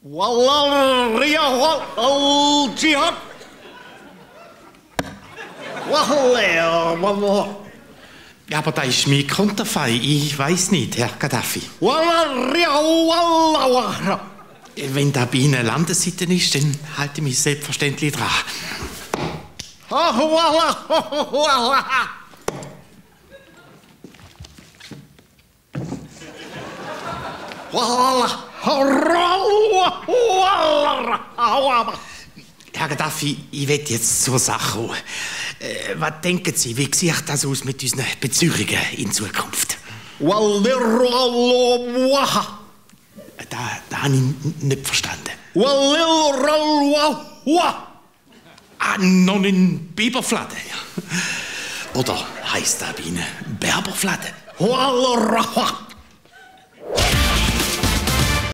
والله الجهاد والله. Ja, aber da ist mein Konterfei. Ich weiß nicht, Herr Gaddafi. Wenn da bei Ihnen Landesseite ist, dann halte ich mich selbstverständlich dran. Herr Gaddafi, ich will jetzt zur Sache kommen. Was denken Sie, wie sieht das aus mit unseren Beziehungen in Zukunft? Da habe ich nicht verstanden. Noch ein Biberfladen. Oder heisst das bei Ihnen Berberfladen?